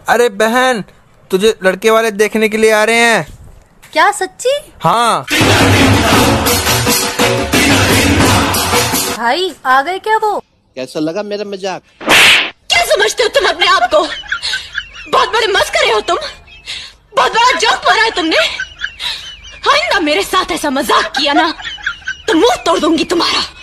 अरे बहन, तुझे लड़के वाले देखने के लिए आ रहे हैं। क्या सच्ची? हाँ भाई आ गए क्या वो? कैसा लगा मेरा मजाक? क्या समझते हो तुम अपने आप को? बहुत बड़े मस्करे हो तुम। बहुत बड़ा जोक मारा है तुमने। आइंदा मेरे साथ ऐसा मजाक किया ना तो मुंह तोड़ दूंगी तुम्हारा।